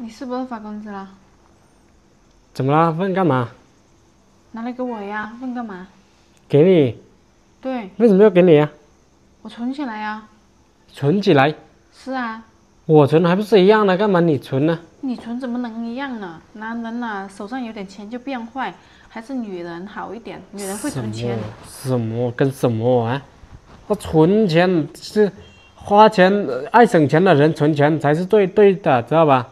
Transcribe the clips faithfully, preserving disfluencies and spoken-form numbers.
你是不是发工资了？ 怎么了？问干嘛？ 拿来给我呀！问干嘛？ 给你。 对。 为什么要给你啊？ 我存起来呀。 存起来。 是啊。 我存还不是一样的，干嘛你存呢？ 你存怎么能一样呢？男人呐、啊，手上有点钱就变坏，还是女人好一点。女人会存钱。 什么跟什么啊？我存钱是花钱，爱省钱的人存钱才是对对的，知道吧？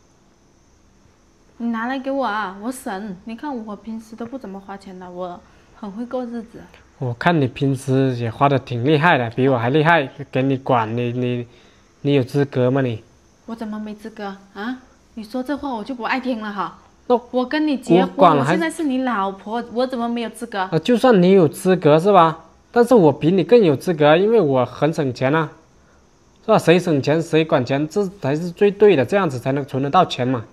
你拿来给我啊，我省。你看我平时都不怎么花钱的，我很会过日子。 我看你平时也花的挺厉害的，比我还厉害，给你管你你你有资格吗你？ 我怎么没资格啊？你说这话我就不爱听了哈。 那我跟你结婚，我现在是你老婆，我怎么没有资格？ 啊，就算你有资格是吧？但是我比你更有资格，因为我很省钱啊，是吧？谁省钱谁管钱，这才是最对的，这样子才能存得到钱嘛。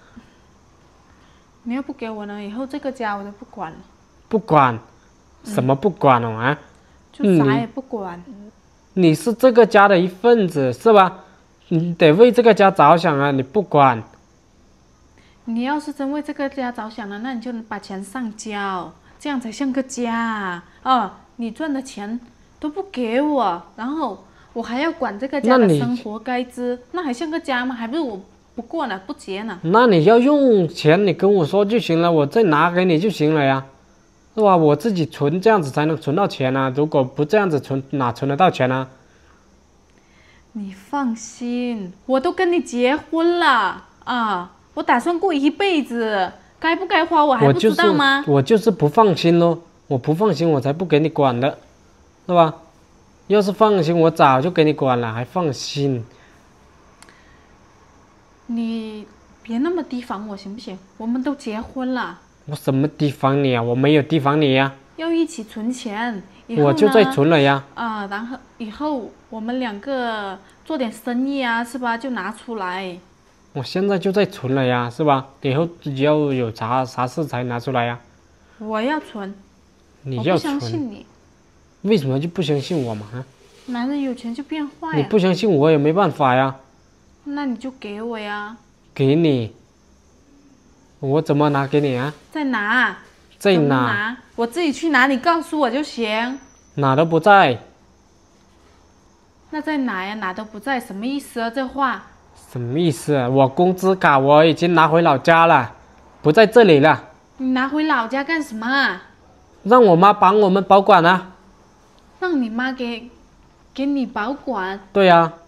你要不给我呢，以后这个家我就不管了。 不管，什么不管哦啊？ 就啥也不管。 你, 你是这个家的一份子是吧？你得为这个家着想啊！你不管。 你要是真为这个家着想了，那你就把钱上交，这样才像个家啊！哦，你赚的钱都不给我，然后我还要管这个家的生活开支，那还像个家吗？还不是我不过呢，不结呢？ 那你要用钱，你跟我说就行了，我再拿给你就行了呀，是吧？我自己存，这样子才能存到钱啊！如果不这样子存，哪存得到钱啊？ 你放心，我都跟你结婚了啊！我打算过一辈子，该不该花我还不知道吗？ 我就是、我就是不放心咯，我不放心，我才不给你管的，是吧？要是放心，我早就给你管了，还放心？ 你别那么提防我行不行？我们都结婚了。 我什么提防你啊？我没有提防你呀、 啊。要一起存钱。 我就在存了呀。 啊，然后以后我们两个做点生意啊，是吧？就拿出来。 我现在就在存了呀，是吧？以后要有啥啥事才拿出来呀。 我要存。 你要存？ 我不相信你。 为什么就不相信我嘛？ 男人有钱就变坏、啊。 你不相信我也没办法呀。 那你就给我呀。 给你。我怎么拿给你啊？ 在哪？ 在哪？ 拿？我自己去拿，你告诉我就行。 哪都不在。 那在哪呀？哪都不在，什么意思啊？这话。 什么意思啊？我工资卡我已经拿回老家了，不在这里了。 你拿回老家干什么啊？ 让我妈帮我们保管啊。 让你妈给，给你保管？ 对呀、啊。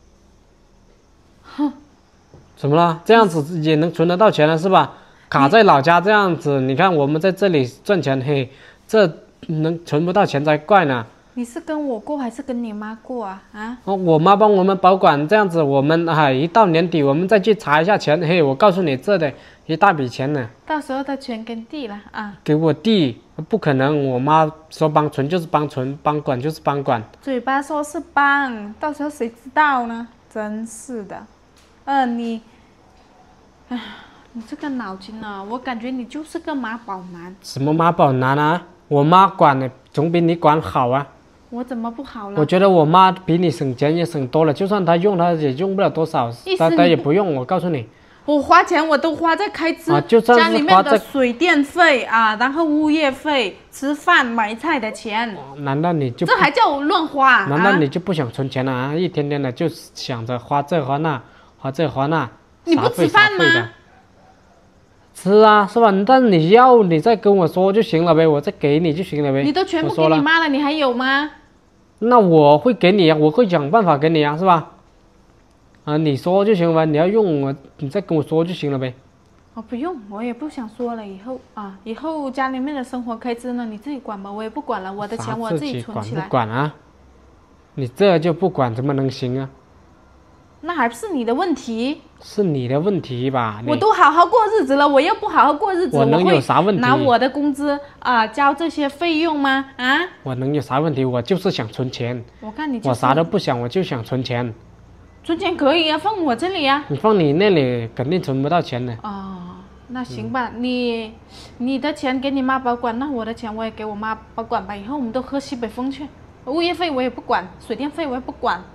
哼。 怎么了？这样子也能存得到钱了是吧？卡在老家这样子，你看我们在这里赚钱，嘿，这能存不到钱才怪呢。 你是跟我过还是跟你妈过啊？啊？ 哦，我妈帮我们保管，这样子我们哎一到年底我们再去查一下钱，嘿，我告诉你这得一大笔钱呢。 到时候他全给地了啊？ 给我弟，不可能，我妈说帮存就是帮存，帮管就是帮管。 嘴巴说是帮，到时候谁知道呢？真是的。呃，你，唉，你这个脑筋啊，我感觉你就是个妈宝男。 什么妈宝男啊？我妈管的总比你管好啊。 我怎么不好了？ 我觉得我妈比你省钱也省多了，就算她用，她也用不了多少，她她也不用。我告诉你， 我花钱我都花在开支， 啊、就算是家里面的水电费啊，然后物业费、吃饭买菜的钱。 难道你就这还叫我乱花？ 难道你就不想存钱了啊？一天天的就想着花这花那。花这花那， 你不吃饭吗？ 吃啊，是吧？但你要你再跟我说就行了呗，我再给你就行了呗。 你都全部给你妈了，你还有吗？ 那我会给你啊，我会想办法给你啊，是吧？啊，你说就行了，你要用我，你再跟我说就行了呗。 我不用，我也不想说了。以后啊，以后家里面的生活开支呢，你自己管吧，我也不管了，我的钱我自己存起来。 管不管啊？你这就不管怎么能行啊？ 那还是你的问题， 是你的问题吧？ 我都好好过日子了，我要不好好过日子， 我能有啥问题？ 拿我的工资啊交这些费用吗？啊？ 我能有啥问题？我就是想存钱。 我看你、就是、 我啥都不想，我就想存钱。 存钱可以啊，放我这里啊。 你放你那里肯定存不到钱的。 哦，那行吧，嗯、你你的钱给你妈保管，那我的钱我也给我妈保管吧。以后我们都喝西北风去，物业费我也不管，水电费我也不管。